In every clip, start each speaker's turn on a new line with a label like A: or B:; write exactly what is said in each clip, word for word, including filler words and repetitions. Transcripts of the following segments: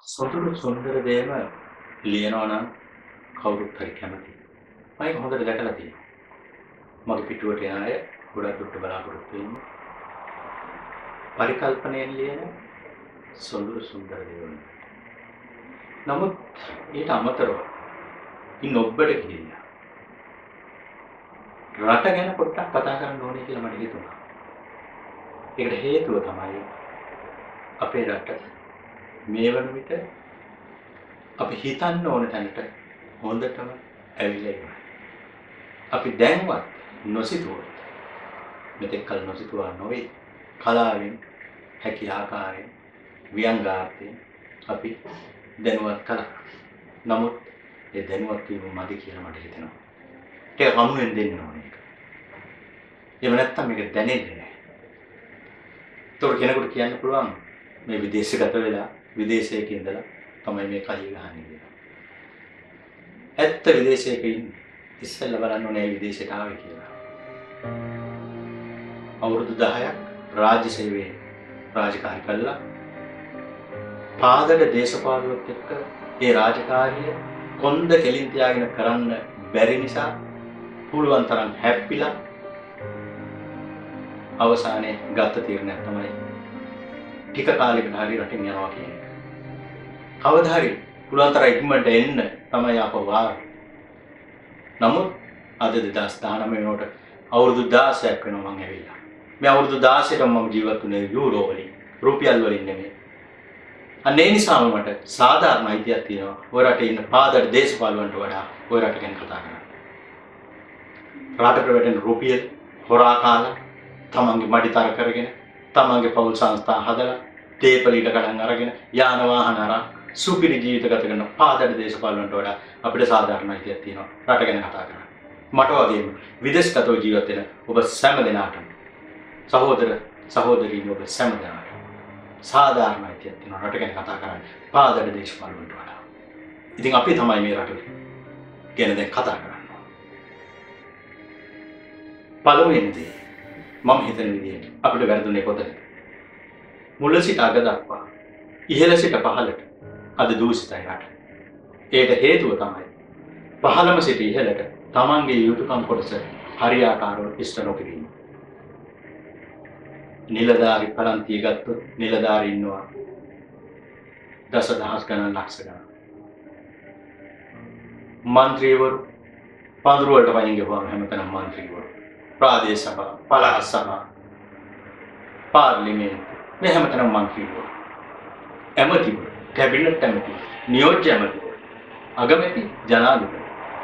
A: සතුටු සුන්දර දේම ලියනවා නම් කවුරුත් හරි කැමතියි. මම ඒක හොඳට දැකලා තියෙනවා. මගේ පිටුවට එන අය ගොඩක් දුරට බලාපොරොත්තු වෙන්නේ පරිකල්පනයෙන් ලියන සුන්දර සුන්දර දේවල්. නමුත් ඊට අමතරව ඉන්න ඔබට ගිහිල්ලා රට ගැන පොඩ්ඩක් කතා කරන්න ඕනේ කියලා මට හිතුණා. ඒකට හේතුව තමයි අපේ රට මේ වන විට අපි හිතන්න ඕන තැනට හොඳටම ඇවිල්ලා ඉන්නවා. අපි දැන්වත් නොසිතුවොත් මෙතෙක් කල නොසිතුවා නොවේ කලාවෙන් හැකි ආකාරයෙන් ව්‍යංගාර්ථයෙන් අපි දැනුවත් කළා. නමුත් ඒ දැනුවත් වීම මදි කියලා මට හිතෙනවා. ඒක අමුයෙන් දෙන්න ඕනේ ඒක. එහෙම නැත්නම් මේක දැනෙන්නේ නැහැ. ඒතකොට කෙනෙකුට කියන්න පුළුවන් මේ විදේශගත වෙලා විදේශයක ඉඳලා තමයි මේ කලිය ගහන්නේ කියලා. ඇත්ත විදේශයක ඉන්නේ. ඉස්සෙල්ලා බලන්න ඕනේ විදේශයට ආවේ කියලා. අවුරුදු දහයක් රාජ්‍ය සේවයේ රාජකාරී කළා. පාදඩ දේශපාලුවත් එක්ක ඒ රාජකාරිය කොන්ද කෙලින් තියාගෙන කරන්න බැරි නිසා පුළුවන් තරම් හැප්පිලා අවසානයේ ගත්ත තීරණයක් තමයි ටික කාලයකට හරි රටින් යනවා කියන එක. කවදා හරි පුළුවන් තරම් ඉක්මනට එන්න තමයි අපව වාර. නමුත් අද දෙදාස් දහනවය වෙනකොට අවුරුදු දාසයක් වෙනවා මම ඇවිල්ලා. මේ අවුරුදු දාසයටම මම ජීවත් වුණේ යූරෝ වලින්, රුපියල් වලින් නෙමෙයි. අනේ නිසාම මට සාධාරණ අයිතියක් තියෙනවා. ඔය රටේ ඉන්න පාදට දේශපාලුවන්ට වඩා ඔය රට ගැන කතා කරන්න. රටට වැටෙන රුපියල් හොරා කාලා තමන්ගේ මඩිතර කරගෙන තමන්ගේ පෞල් සංස්ථා හදලා තේපලීට කඩන් අරගෙන යාන වාහන අරන් සුපිරි ජීවිත ගත කරන පාදට දේශපාලුවන්ට වඩා අපිට සාධාරණ අයිතියක් තියෙනවා රට ගැන කතා කරන්න. මට වගේම විදේශගතව ජීවත් වෙන ඔබ සෑම දෙනාටම සහෝදර සහෝදරීන් ඔබ සෑම දෙනාටම සාධාරණ අයිතියක් තියෙනවා රට ගැන කතා කරන්න පාදට දේශපාලුවන්ට වඩා. ඉතින් අපි තමයි මේ රට ගැන දැන් කතා කරන්නේ. පළවෙනි දේ මම හිතන විදිහට අපිට වැරදුනේ කොතනද? මුල සිට අග දක්වා ඉහළ සිට පහළට අද දූෂිතයි රට. ඒට හේතුව තමයි පහළම සිට ඉහළට තමන්ගේ යුතුයකම් කොටස හරියාකාරව ඉෂ්ට නොකිරීම. නිලධාරි පරන්තිය ගත්තොත් නිලධාරි ඉන්නවා දසදහස් ගණන් ලක්ෂ ගණන්. මන්ත්‍රීවරු පඳුරු වලට වයින් ගිහුවම හැමතැනම මන්ත්‍රීවරු. ප්‍රාදේශ සභා, පළාත් සභා, පාර්ලිමේන්තු මේ හැමතැනම මන්ත්‍රීවරු. ඇමතිවරු, කැබිනට් ඇමති, නියෝජ්‍ය ඇමතිවරු, අගමැති, ජනාධිපති.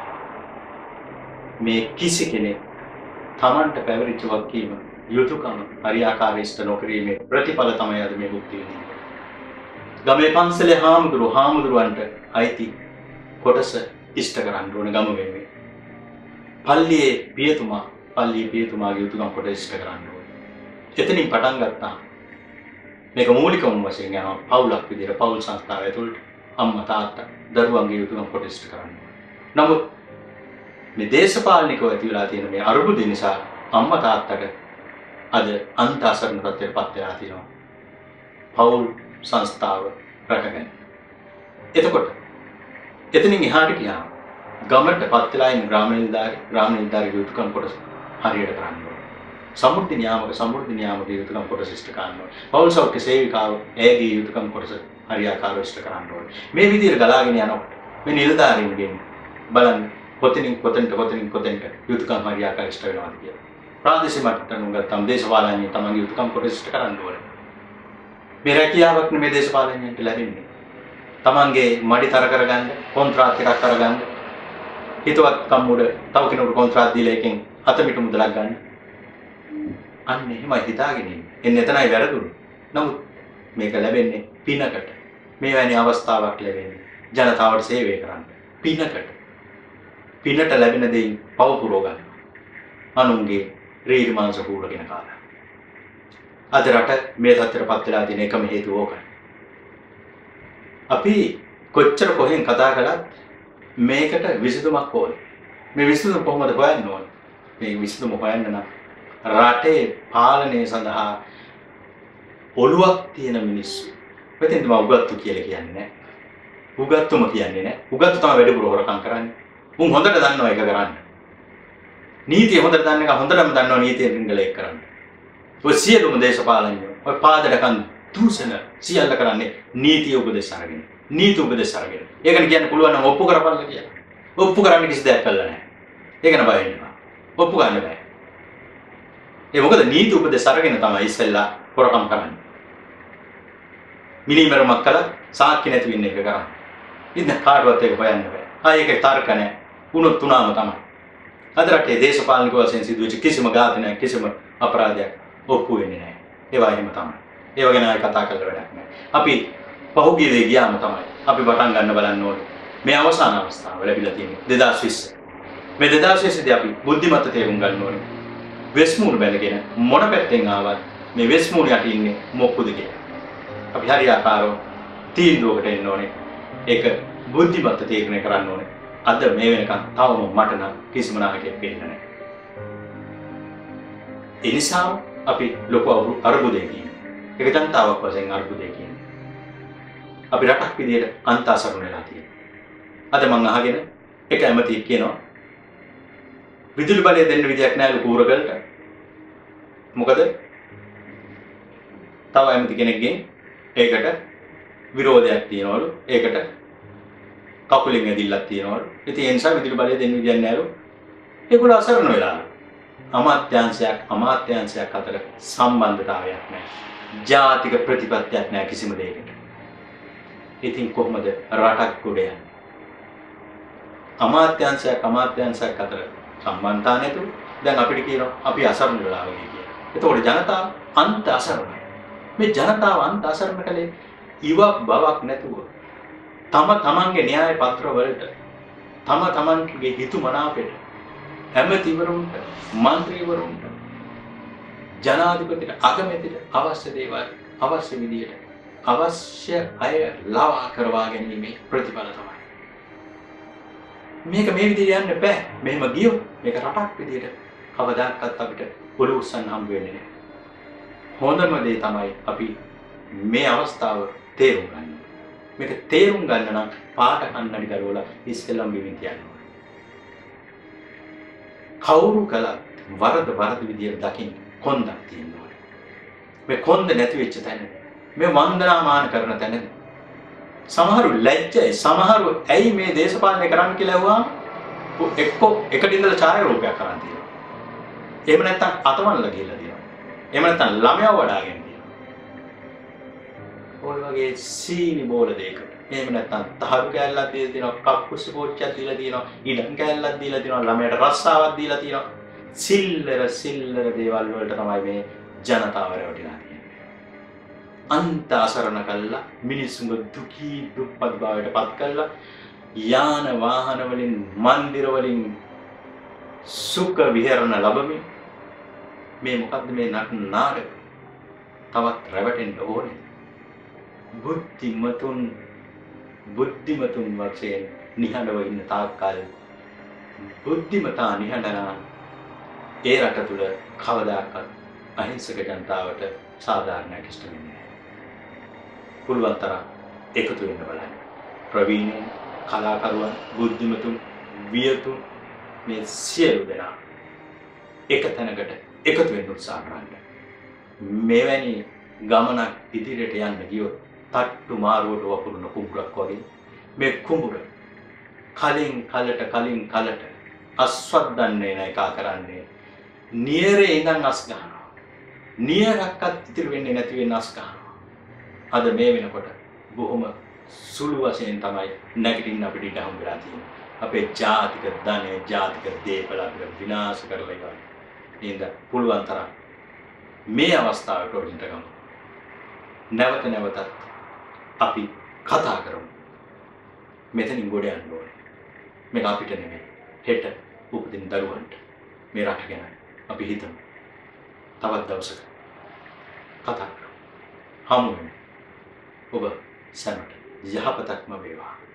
A: මේ කිසි කෙනෙක් තමන්ට පැවරිච්ච වගකීම යුතුයකම හරියාකාරව ඉෂ්ට නොකිරීමේ ප්‍රතිඵල තමයි අද මේ භුක්ති විඳින්නේ. ගමේ පන්සලේ හාමුදුරු හාමුදුරුවන්ට අයිති කොටස ඉෂ්ට කරන්න ඕන ගම වෙනුවෙන්. පල්ලියේ පියතුමා පල්ලියේ පියතුමාගේ යුතුයකම් කොට ඉෂ්ට කරන්න ඕන. එතනින් පටන් ගත්තා. මේක මූලිකවම වශයෙන් යනවා පවුලක් විදිහට පවුල් සංස්ථාව ඇතුළට අම්මා තාත්තා දරුවන්ගේ යුතුයකම් කොට ඉෂ්ට කරන්න ඕන. නමුත් මේ දේශපාලනිකව ඇති වෙලා තියෙන මේ අරුබුද නිසා අම්මා තාත්තට අද අන්ත අසරණ තත්ත්වයට පත් වෙලා තියෙනවා. පවුල් සංස්ථාව රැකගෙන. එතකොට එතනින් එහාට ගියාම ගමට පත් වෙලා ඉන්න ග්‍රාම නිලධාරි ග්‍රාම නිලධාරි යුතුයකම් කොටස හරියට කරන්න ඕනේ. සමෘද්ධි නියාමක සමෘද්ධි නියාමක යුතුයකම් කොටස ඉෂ්ට කරන්න ඕනේ. පෞල් සෞඛ්‍ය සේවිකාව එයාගේ යුතුයකම් කොටස හරියාකාරව ඉෂ්ට කරන්න ඕනේ. මේ විදිහට ගලාගෙන යනකොට මේ නිලධාරීන්ගෙන් බලන්න කොතනින් කොතනට කොතනින් කොතනට යුතුයකම් හරියාකාරව ඉෂ්ට වෙනවාද කියලා. ප්‍රාදේශීය මට්ටමට ගත්තම දේශපාලනයේ තමන්ගේ යුතුයකම් කොටස ඉෂ්ට කරන්න ඕනේ. මේ රැකියාවක් නෙමෙයි දේශපාලනයට ලැබෙන්නේ. තමන්ගේ මඩි තර කරගන්න කොන්ත්‍රාත් එකක් කරගන්න හිතවත් කම්මුඩ තව කෙනෙකුට කොන්ත්‍රාත් දීලා එකෙන් අතමිට මුදලක් ගන්න. අන්න එහෙමයි හිතාගෙන ඉන්නේ. එන්නේ එතනයි වැරදුනේ. නමුත් මේක ලැබෙන්නේ පිනකට. මේ වැනි අවස්ථාවක් ලැබෙන්නේ ජනතාවට සේවය කරන්න. පිනකට. පිනට ලැබෙන දෙයින් පව පුරව ගන්න. අනුන්ගේ රීරි මාංශ කූලගෙන කාලා. අද රට මේ තත්ත්වයටපත් වෙලා තියෙන එකම හේතුව ඕකයි. අපි කොච්චර කොහෙන් කතා කළත් මේකට විසඳුමක් ඕනේ. මේ විසඳුම කොහොමද හොයන්න ඕනේ? මේ විසඳුම හොයන්න නම් රටේ පාලනය සඳහා ඔළුවක් තියෙන මිනිස්සු. මෙතෙන්ද මම උගත්තු කියලා කියන්නේ නැහැ. උගත්තුම කියන්නේ නැහැ. උගත්තු තමයි වැඩිපුර හොරකම් කරන්නේ. උන් හොඳට දන්නවා ඒක කරන්න. නීතිය හොඳට දන්න එක හොඳටම දන්නවා නීතියෙන් රිංගලයක් කරන්න. ඔය සියලුම දේශපාලනඥයෝ ඔය පාදඩකන් දූෂණ සියල්ල කරන්නේ නීතිය උපදෙස් අරගෙන. නීති උපදෙස් අරගෙන. ඒකනේ කියන්න පුළුවන් නම් ඔප්පු කරපල්ලා කියලා. ඔප්පු කරන්න කිසි දෙයක් කළා නැහැ. ඒකන බය වෙනවා. ඔප්පු ගන්න බෑ. ඒ මොකද නීති උපදෙස් අරගෙන තමයි ඉස්සෙල්ලා හොරකම් කරන්නේ. මිනිමරුමක් කළා සාක්ෂි නැති වෙන්න එක කරන්නේ. ඉතින් කාටවත් ඒක හොයන්න බෑ. ආ ඒකේ තර්ක නැහැ. උනොත් තුනම තමයි. අද රටේ දේශපාලනික වශයෙන් සිදුවෙච්ච කිසිම ඝාතනයක් කිසිම අපරාධයක් ඔප්පු වෙන්නේ නැහැ. ඒවා එහෙම තමයි. ඒව ගැන ආයෙ කතා කරලා වැඩක් නැහැ. අපි පහුගිය දේ ගියාම තමයි අපි පටන් ගන්න බලන්න ඕනේ. මේ අවසාන අවස්ථාව ලැබිලා තියෙන්නේ දෙදාස් විස්ස. මේ දෙදාස් විස්ස දී අපි බුද්ධිමත්ව තේරුම් ගන්න ඕනේ. වෙස්මුණු බැලගෙන මොන පැත්තෙන් ආවත් මේ වෙස්මුණු යට ඉන්නේ මොක්කුද කියලා. අපි හරියාකාරව තීන්දුවකට එන්න ඕනේ. ඒක බුද්ධිමත්ව තීරණය කරන්න ඕනේ. අද මේ වෙනකන් තවම මට නම් කිසිම නායකයෙක් පේන්නේ නැහැ. ඒ නිසා අපි ලොකු අරුබුදේ කියන්නේ. ඒක ජනතාවක් වශයෙන් අරුබුදේ කියන්නේ. අපි රටක් විදියට අන්තාසරණ වෙලා තියෙනවා. අද මම අහගෙන එක ඇමතියෙක් කියනවා විදුලි බලය දෙන්න විදියක් නැහැ ලොකු උරගලට. මොකද තව ඇමති කෙනෙක්ගෙන් ඒකට විරෝධයක් තියනවලු. ඒකට කකුලෙන් ඇදිල්ලක් තියනවලු. ඉතින් ඒ නිසා විදුලි බලය දෙන්න විදියක් නැහැලු. ඒගොල්ලෝ අසරණ වෙලාලු. අමාත්‍යාංශයක් අමාත්‍යාංශයක් අතර සම්බන්ධතාවයක් නැහැ. ජාතික ප්‍රතිපත්තියක් නැහැ කිසිම දෙයකට. ඉතින් කොහොමද රටක් ගොඩ යන්නේ? අමාත්‍යාංශයක් අමාත්‍යාංශයක් අතර සම්බන්ධතා නැතුව දැන් අපිට කියනවා අපි අසරණ වෙලා වගේ කියලා. එතකොට ජනතාව අන්ත අසරණයි. මේ ජනතාව අන්ත අසරණ කලේ ඉවක් බවක් නැතුව තම තමන්ගේ න්‍යාය පත්‍ර වලට තම තමන්ගේ හිතුමනාපෙට ඇමතිවරුන්ට മന്ത്രിවරුන්ට ජනාධිපතිට අගමැතිට අවශ්‍ය දේවල් අවශ්‍ය විදියට අවශ්‍ය අය ලවා කරවා ගැනීමේ ප්‍රතිඵල තමයි. මේක මේ විදිහට යන්න බෑ. මෙහෙම ගියොත් මේක රටක් විදිහට කවදාකවත් අපිට පොළොව උස්සන්න හම්බ වෙන්නේ නැහැ. හොඳම දේ තමයි අපි මේ අවස්ථාව තේරුම් ගන්න. මේක තේරුම් ගන්න නම් පාට කන්නඩි ගලවලා ඉස්සෙල්ලම බිමින් තියන්න ඕනේ. කවුරු කළත් වරද වරද විදියට දකින්න කොන්දක් තියෙන්න ඕනේ. මේ කොන්ද නැති වෙච්ච තැන මේ වන්දනාමාන කරන තැන සමහරු ලැජ්ජයි සමහරු ඇයි මේ දේශපාලනය කරන්න කියලා ඇහුවාම එක්ක එකට ඉඳලා ඡායාරූපයක් කරන් තියෙනවා. එහෙම නැත්නම් අතවන්ලා ගිහලා තියෙනවා. එහෙම නැත්නම් ළමයාව වඩාගෙන තියෙනවා. ඔය වගේ සීනි බෝල දෙයකට. එහෙම නැත්නම් තහරු කෑල්ලක් දීලා තියෙනවා, කක්කුස්සි පෝච්චියක් දීලා තියෙනවා, ඉඩම් කෑල්ලක් දීලා තියෙනවා, ළමයට රස්සාවක් දීලා තියෙනවා. සිල්ලර සිල්ලර දේවල් වලට තමයි මේ ජනතාව රැවටිලා තියෙන්නේ. අන්ත අසරණ කළා මිනිස්සුන්ව දුකී දුප්පත් භාවයට පත් කළා යාන වාහන වලින් මන්දිර වලින් සුඛ විහරණ ලැබෙමින් මේ මොකද්ද මේ නාටක තවත් රැවටෙන්න ඕනේ බුද්ධිමතුන් බුද්ධිමතුන් වශයෙන් නිහඬව ඉන්න තාක්කල් බුද්ධිමතා නිහඬනා ඒ රට තුල කවදාකවත් අහිංසක ජනතාවට සාධාරණයක් ඉෂ්ට වෙන්නේ නැහැ. පුළුවන් තරම් එකතු වෙන්න බලන්න. ප්‍රවීණ කලාකරුවන් බුද්ධිමතුන් වියතුන් මේ සියලු දෙනා එක තැනකට එකතු වෙන්න උත්සාහ කරන්න. මෙවැනි ගමනක් ඉදිරියට යන්න ගියොත් තට්ටු මාරුවට වපුරන කුඹුරක් වගේ මේ කුඹුර කලින් කලට කලින් කලට අස්වද්දන්නේ නැ එකා කරන්නේ නියරේ ඉඳන් අස් ගන්නවා. නියරක්වත් ඉතිරි වෙන්නේ නැති වෙන අස් ගන්නවා. අද මේ වෙනකොට බොහොම සුළු වශයෙන් තමයි නැගිටින්න අපිට ඉඩ හම්බ වෙලා තියෙන්නේ. අපේ ජාතික ධනය, ජාතික දේපල අපිට විනාශ කරලා ඉවරයි. නේද? පුළුවන් තරම් මේ අවස්ථාවට උඩින්ට ගමු. නැවත නැවතත් අපි කතා කරමු. මෙතනින් ගොඩ යන්න ඕනේ. මේක අපිට නෙමෙයි. හෙට උපදින දරුවන්ට මේ රට ගැන අපි හිතමු. තවත් දවසක කතා කරමු. හමු වෙමු. ඔබ සැමට යහපතක්ම වේවා.